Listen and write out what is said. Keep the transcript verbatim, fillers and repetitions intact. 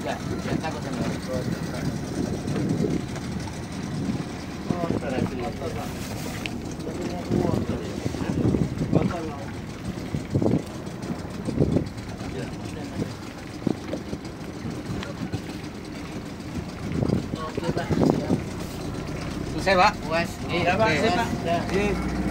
Ya, ya takut sama. Oh, terasi. Selesai, Pak? Puas. Iya, Pak. Oke. Selesai, Pak. Ya.